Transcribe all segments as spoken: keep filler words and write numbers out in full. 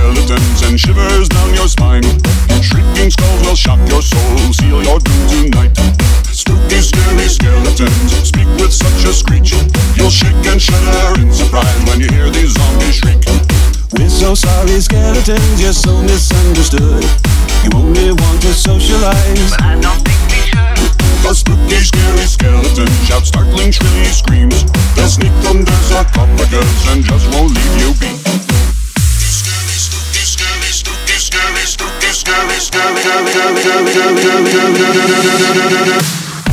skeletons and shivers down your spine. Shrieking skulls will shock your soul, seal your doom tonight. Spooky, scary skeletons speak with such a screech. You'll shake and shudder in surprise when you hear these zombies shriek. We're so sorry, skeletons, you're so misunderstood. You only want to socialize, but I don't think we should. The spooky, scary skeletons shout startling, shrilly screams. They'll sneak under sarcophagus and just won't leave you be. Scary, spooky, scary, spooky, scary, spooky, scary, scary, scary, scary, scary, scary, scary, scary.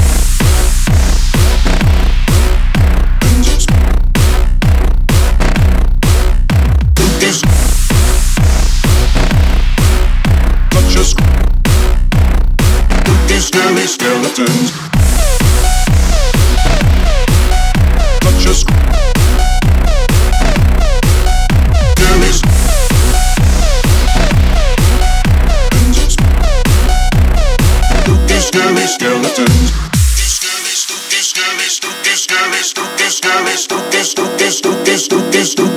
Scary skeletons. Such a sc- Scary s- Spooky, scary skeletons. Scary, spooky, scary, spooky, scary, spooky, scary, spooky, spooky, spooky, spooky, spooky.